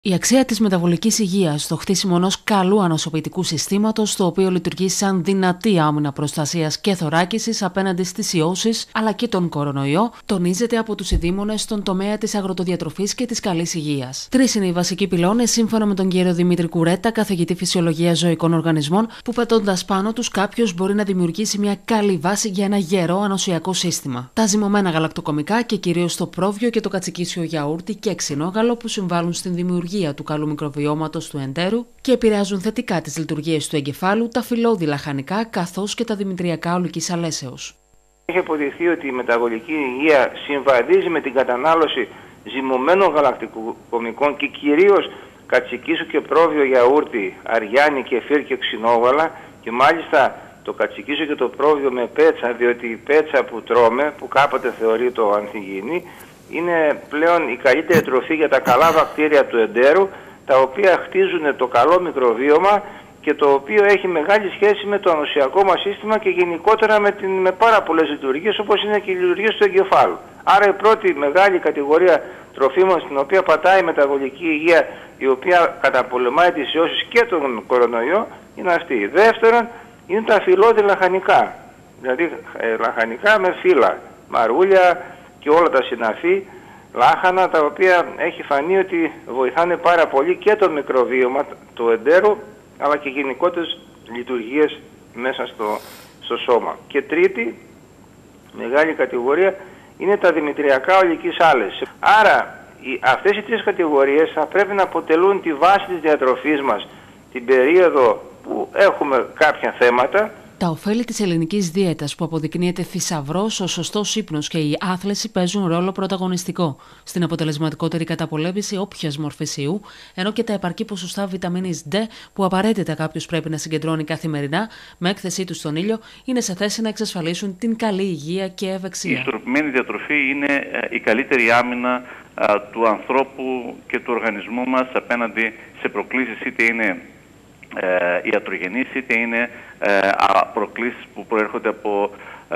Η αξία της μεταβολικής υγείας στο χτίσιμο ενός καλού ανοσοποιητικού συστήματος, το οποίο λειτουργεί σαν δυνατή άμυνα προστασίας και θωράκισης απέναντι στις ιώσεις αλλά και τον κορονοϊό, τονίζεται από τους ειδήμονες στον τομέα της αγροτοδιατροφής και της καλής υγείας. Τρεις είναι οι βασικοί πυλώνες, σύμφωνα με τον κύριο Δημήτρη Κουρέτα, καθηγητή φυσιολογίας ζωικών οργανισμών, που πετώντας πάνω τους κάποιος μπορεί να δημιουργήσει μια καλή βάση για ένα γερό ανοσιακό σύστημα. Τα ζυμωμένα γαλακτοκομικά και κυρίως το πρόβιο και το κατσικίσιο γιαούρτι και ξινόγαλο, που συμβάλλουν στην δημιουργία του καλού μικροβιώματος του εντέρου και επηρεάζουν θετικά τις λειτουργίες του εγκεφάλου, τα φυλλώδη λαχανικά καθώς και τα δημητριακά ολικής αλέσεως. Έχει αποδειχθεί ότι η μεταβολική υγεία συμβαδίζει με την κατανάλωση ζυμωμένων γαλακτοκομικών και κυρίως κατσικίσου και πρόβιο γιαούρτι, αριάνι, κεφίρ και ξινόγαλα, και μάλιστα το κατσικίσιο και το πρόβιο με πέτσα, διότι η πέτσα που τρώμε, που κάποτε θεωρείται ανθυγιεινή, είναι πλέον η καλύτερη τροφή για τα καλά βακτήρια του εντέρου, τα οποία χτίζουν το καλό μικροβίωμα και το οποίο έχει μεγάλη σχέση με το ανοσιακό μας σύστημα και γενικότερα με πάρα πολλές λειτουργίες, όπως είναι και οι λειτουργίες του εγκεφάλου. Άρα η πρώτη μεγάλη κατηγορία τροφίμων στην οποία πατάει η μεταβολική υγεία, η οποία καταπολεμάει τις ιώσεις και τον κορονοϊό, είναι αυτή. Δεύτερον, είναι τα φυλλώδη λαχανικά, δηλαδή λαχανικά με φύλλα, μαρούλια και όλα τα συναφή λάχανα, τα οποία έχει φανεί ότι βοηθάνε πάρα πολύ και το μικροβίωμα του εντέρου αλλά και γενικότερες λειτουργίες μέσα στο σώμα. Και τρίτη μεγάλη κατηγορία είναι τα δημητριακά ολικής άλεσης. Άρα αυτές οι τρεις κατηγορίες θα πρέπει να αποτελούν τη βάση της διατροφής μας την περίοδο που έχουμε κάποια θέματα. Τα ωφέλη της ελληνικής δίαιτας, που αποδεικνύεται θησαυρός, ο σωστός ύπνος και η άθληση παίζουν ρόλο πρωταγωνιστικό στην αποτελεσματικότερη καταπολέμηση όποιας μορφής ιού, ενώ και τα επαρκή ποσοστά βιταμίνης D, που απαραίτητα κάποιος πρέπει να συγκεντρώνει καθημερινά με έκθεσή του στον ήλιο, είναι σε θέση να εξασφαλίσουν την καλή υγεία και ευεξία. Η ισορροπημένη διατροφή είναι η καλύτερη άμυνα του ανθρώπου και του οργανισμού μας απέναντι σε προκλήσεις, είτε είναι ιατρογενείς, είτε είναι προκλήσεις που προέρχονται από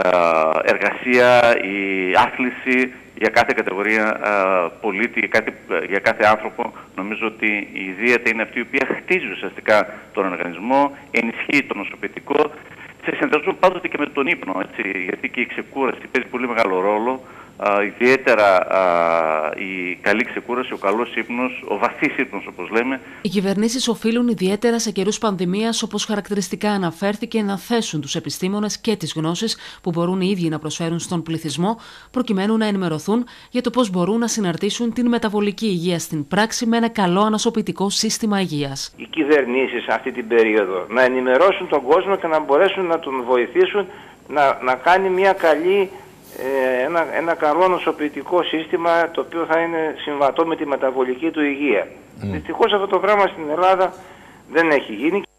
εργασία, η άθληση για κάθε κατηγορία πολίτη, για κάθε άνθρωπο. Νομίζω ότι η δίαιτα είναι αυτή η οποία χτίζει ουσιαστικά τον οργανισμό, ενισχύει το νοσοποιητικό, σε συνδυασμό πάντοτε και με τον ύπνο, έτσι, γιατί και η ξεκούραση παίζει πολύ μεγάλο ρόλο. Ιδιαίτερα η καλή ξεκούραση, ο καλός ύπνος, ο βαθύς ύπνος όπως λέμε. Οι κυβερνήσεις οφείλουν ιδιαίτερα σε καιρούς πανδημίας, όπως χαρακτηριστικά αναφέρθηκε, να θέσουν τους επιστήμονες και τις γνώσεις που μπορούν οι ίδιοι να προσφέρουν στον πληθυσμό, προκειμένου να ενημερωθούν για το πώς μπορούν να συναρτήσουν την μεταβολική υγεία στην πράξη με ένα καλό ανοσοποιητικό σύστημα υγείας. Οι κυβερνήσεις αυτή την περίοδο να ενημερώσουν τον κόσμο και να μπορέσουν να τον βοηθήσουν να κάνει μια καλή ένα καλό νοσοποιητικό σύστημα, το οποίο θα είναι συμβατό με τη μεταβολική του υγεία. Δυστυχώς αυτό το πράγμα στην Ελλάδα δεν έχει γίνει.